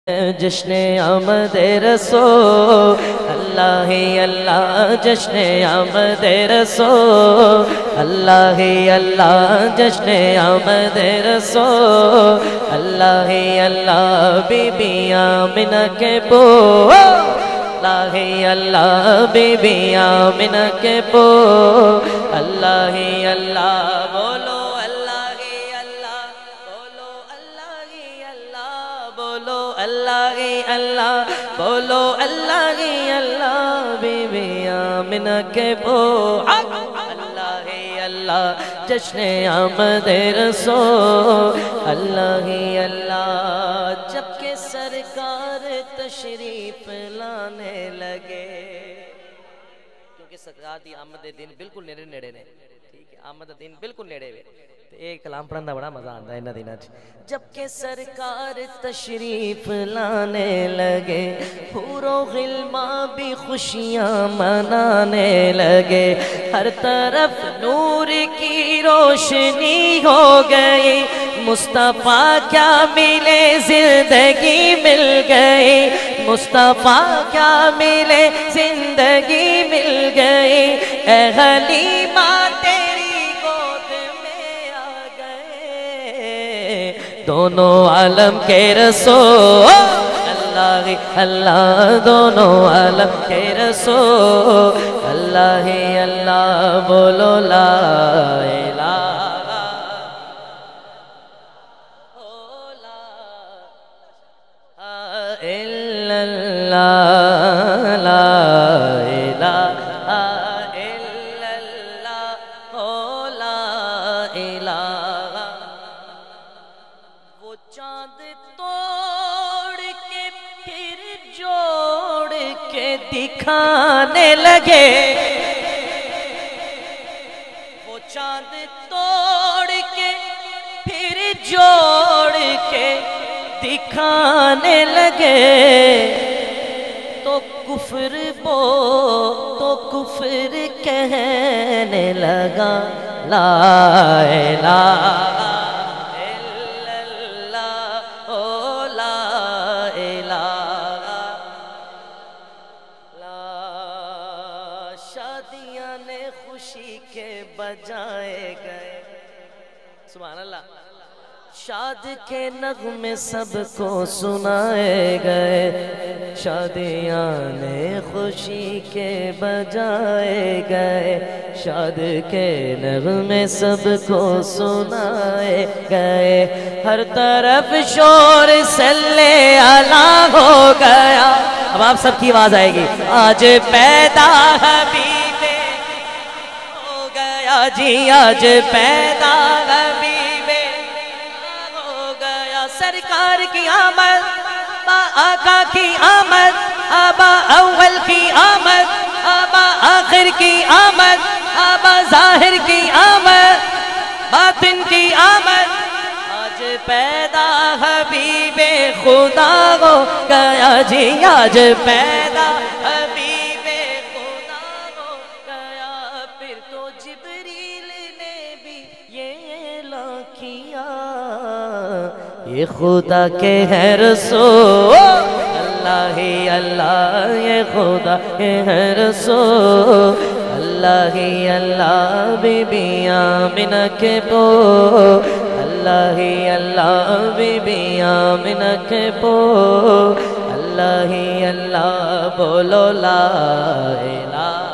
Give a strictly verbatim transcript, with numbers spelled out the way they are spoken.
جشن آمد رسول اللہ ہی اللہ جشن آمد رسول اللہ ہی اللہ جشن آمد رسول اللہ ہی اللہ بی بی آمنہ کے پو اللہ ہی اللہ بی بی آمنہ کے پو اللہ ہی اللہ بولو اللہ ہی اللہ بولو اللہ ہی اللہ بی بی آمنہ کے پو اللہ ہی اللہ جشن آمد رسول اللہ ہی اللہ جب کہ سرکار تشریف لانے لگے کیونکہ سرکار دی آمد دن بالکل نیڑے نیڑے نے ٹھیک ہے آمد دن بالکل نیڑے ہوئے ایک کلام پڑھنا بڑا مزہ آتا ہے انہاں دناں وچ جب کہ سرکار تشریف لانے لگے حور و غلمان بھی خوشیاں منانے لگے ہر طرف نور کی روشنی ہو گئی مصطفیٰ کیا ملے زندگی مل گئی مصطفیٰ کیا ملے زندگی مل گئی اے حلیمہ دونوں عالم کے رسول اللہ ہی اللہ دونوں عالم کے رسول اللہ ہی اللہ بولو لا الہ الا اللہ لا الہ الا اللہ لا الہ چاند توڑ کے پھر جوڑ کے دکھانے لگے وہ چاند توڑ کے پھر جوڑ کے دکھانے لگے تو کفر بو تو کفر کہنے لگا لا الہ شادیاں نے خوشی کے بجائے گئے سبحان اللہ شاد کے نغمے سب کو سنائے گئے شادیاں نے خوشی کے بجائے گئے شاد کے نغمے سب کو سنائے گئے ہر طرف شور صلی اللہ ہو گیا اب آپ سب کی آواز آئے گی آج پیدا حبیب ہو گیا جی آج پیدا حبیب ہو گیا سرکار کی آمد با آقا کی آمد آبا اول کی آمد آبا آخر کی آمد آبا ظاہر کی آمد باطن کی آمد آج پیدا حبیب خدا ہو گیا جی آج پیدا حبیب خدا ہو گیا پھر تو جبریل نے بھی یہ اعلان کیا یہ خدا کے ہیں رسول اللہ ہی اللہ یہ خدا کے ہیں رسول اللہ ہی اللہ بی بی آمنہ کے پو اللہ ہی اللہ بی بی آمنہ کے پو اللہ ہی اللہ بولو لا الہ